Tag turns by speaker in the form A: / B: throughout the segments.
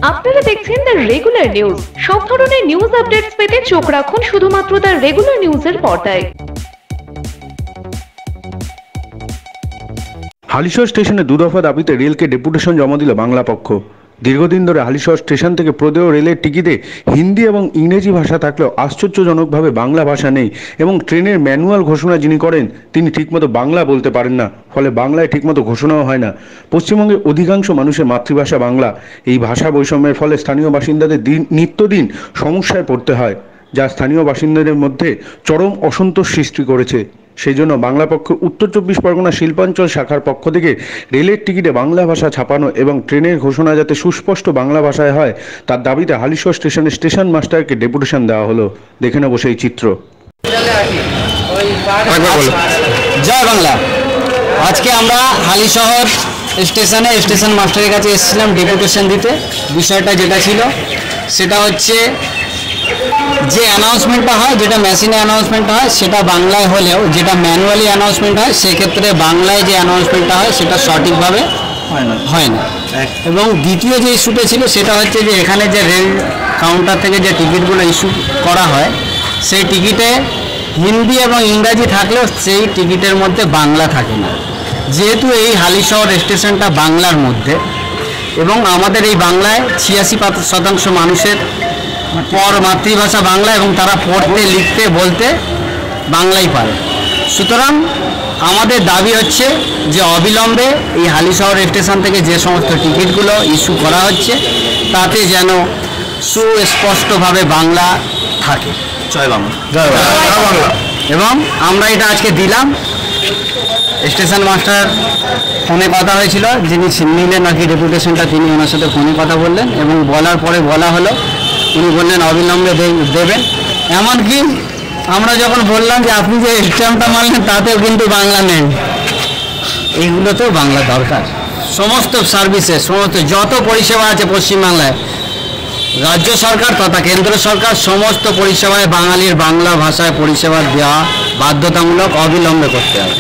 A: আপনারা দেখছেন the regular news. সব ধরনের নিউজ আপডেটস পেতে চোখ রাখুন শুধুমাত্র দ্য রেগুলার নিউজের পর্দায়।
B: হালিশহর স্টেশনে দুদফা দাবিতে রেলকে ডেপুটেশন জমা দিল বাংলা পক্ষ। দীর্ঘদিন ধরে হালিশহর স্টেশন থেকে প্রদেয় রেলের টিকিটে হিন্দি এবং ইংরেজি ভাষা থাকলেও আশ্চর্যজনকভাবে বাংলা ভাষা নেই এবং ট্রেনের ম্যানুয়াল ঘোষণা যিনি করেন তিনি ঠিকমতো বাংলা বলতে পারেন না, ফলে বাংলায় ঠিকমতো ঘোষণাও হয় না। পশ্চিমবঙ্গের অধিকাংশ মানুষের মাতৃভাষা বাংলা। এই ভাষা বৈষম্যের ফলে স্থানীয় বাসিন্দাদের নিত্যদিন সমস্যায় পড়তে হয়, যা স্থানীয় বাসিন্দাদের মধ্যে চরম অসন্তোষ সৃষ্টি করেছে। সেই জন্য বাংলা পক্ষ উত্তর 24 পরগনা শিল্পাঞ্চল শাখার পক্ষ থেকে রেলের টিকিটে বাংলা ভাষা ছাপানো এবং ট্রেনের ঘোষণা যাতে সুস্পষ্ট বাংলা ভাষায় হয় তার দাবিতে হালিশহর স্টেশনে স্টেশন মাস্টারকে ডেপুটেশন দেওয়া হলো। দেখে নেব সেই চিত্র।
C: জয় বাংলা। আজকে আমরা হালিশহর স্টেশন মাস্টারের কাছে এসেছিলাম ডেপুটেশন দিতে। বিষয়টা যেটা ছিল সেটা হচ্ছে যে অ্যানাউন্সমেন্টটা হয়, যেটা মেশিনে অ্যানাউন্সমেন্ট হয় সেটা বাংলায় হলেও যেটা ম্যানুয়ালি অ্যানাউন্সমেন্ট হয় সেক্ষেত্রে বাংলায় যে অ্যানাউন্সমেন্টটা হয় সেটা সঠিকভাবে হয় না। এবং দ্বিতীয় যে ইস্যুটা ছিল সেটা হচ্ছে যে এখানে যে রেল কাউন্টার থেকে যে টিকিটগুলো ইস্যু করা হয় সেই টিকিটে হিন্দি এবং ইংরাজি থাকলেও সেই টিকিটের মধ্যে বাংলা থাকে না। যেহেতু এই হালিশহর স্টেশনটা বাংলার মধ্যে এবং আমাদের এই বাংলায় 86% মানুষের মাতৃভাষা বাংলা এবং তারা পড়তে লিখতে বলতে বাংলাই পারে। সুতরাং আমাদের দাবি হচ্ছে যে অবিলম্বে এই হালিশহর স্টেশন থেকে যে সমস্ত টিকিটগুলো ইস্যু করা হচ্ছে তাতে যেন সুস্পষ্টভাবে বাংলা থাকে। জয় বাংলা। জয় বাংলা। এবং আমরা এটা আজকে দিলাম। স্টেশন মাস্টার ফোনে কথা হয়েছিল, যিনি নিলেন নাকি ডেপুটেশনটা, তিনি ওনার সাথে ফোনে কথা বললেন এবং বলার পরে বলা হলো উনি বললেন অবিলম্বে দেবেন। এমনকি আমরা যখন বললাম যে আপনি যে স্ট্যাম্পটা মারলেন তাতেও কিন্তু বাংলা নেই, এইগুলোতেও বাংলা দরকার। সমস্ত সার্ভিসে সমস্ত যত পরিষেবা আছে পশ্চিমবাংলায় রাজ্য সরকার তথা কেন্দ্র সরকার সমস্ত পরিষেবায় বাঙালির বাংলা ভাষায় পরিষেবা দেওয়া বাধ্যতামূলক, অবিলম্বে করতে হবে।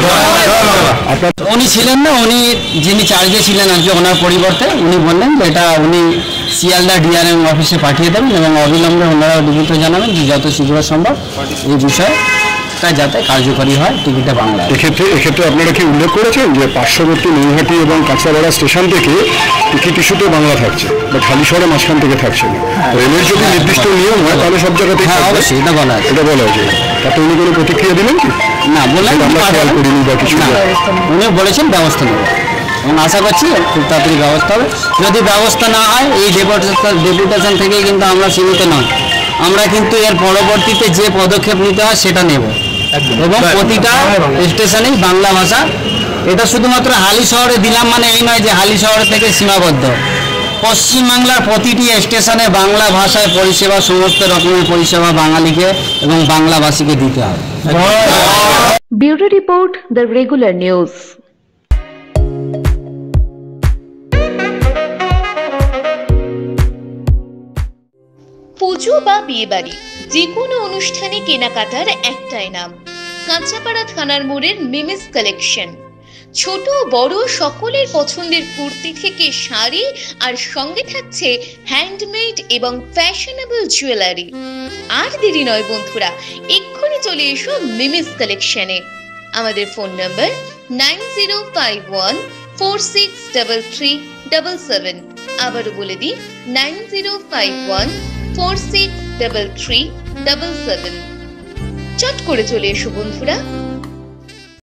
C: উনি ছিলেন না, উনি যিনি চার্জে ছিলেন আজকে ওনার পরিবর্তে উনি বললেন যে এটা উনি শিয়ালদা ডিআরএম অফিসে পাঠিয়ে দেবেন এবং অবিলম্বে ওনারা লিখিত জানাবেন যে যত শীঘ্র সম্ভব এই বিষয়টা যাতে কার্যকরী হয় টিকিটে বাংলা।
D: এক্ষেত্রে আপনারা কি উল্লেখ করেছেন যে পার্শ্ববর্তী নৈহাটি এবং কাঁচরাপাড়া স্টেশন থেকে টিকিট ইস্যুতে বাংলা থাকছে, বাট হালিশহরে মাঝখান থেকে থাকছে না? রেলের যদি নির্দিষ্ট নিয়ম হয় তাহলে সব জায়গাতেই
C: অবশ্যই এটা বলা আছে।
D: এটা বলা আছে। তাতে উনি কোনো প্রতিক্রিয়া দিলেন কি?
C: না, বললেন
D: আমরা খেয়াল করিনি বা কিছু।
C: উনি বলেছেন ব্যবস্থা নেবেন এবং আশা করছি খুব তাড়াতাড়ি ব্যবস্থা হবে। যদি ব্যবস্থা না হয় এই ডেপুটেশন থেকে কিন্তু আমরা সীমিত নয়, আমরা কিন্তু এর পরবর্তীতে যে পদক্ষেপ নিতে হয় সেটা নেব এবং প্রতিটা স্টেশনেই বাংলা ভাষা। এটা শুধুমাত্র হালিশহরে দিলাম মানে এই নয় যে হালিশহর থেকে সীমাবদ্ধ, পশ্চিমবাংলার প্রতিটি স্টেশনে বাংলা ভাষায় পরিষেবা, সমস্ত রকমের পরিষেবা বাঙালিকে এবং বাংলাভাষীকে দিতে হবে।
A: Bureau report, the regular news.
E: পুজো বা বিয়ে বাড়ি যে কোনো অনুষ্ঠানে কেনাকাটার একটাই নাম, কাঁচাপাড়া থানার মোড়ের মিমিস কালেকশন। ছোট বড় সকলের পছন্দের কুর্তি থেকে শাড়ি আর সঙ্গে থাকছে হ্যান্ডমেড এবং ফ্যাশনেবল জুয়েলারি। আর দেরি নয় বন্ধুরা, এক্ষুনি চলে এসো মিমিস কালেকশনে। আমাদের ফোন নাম্বার 9051463377। আবারও বলে দিই 9051463377। চট করে চলে এসো বন্ধুরা।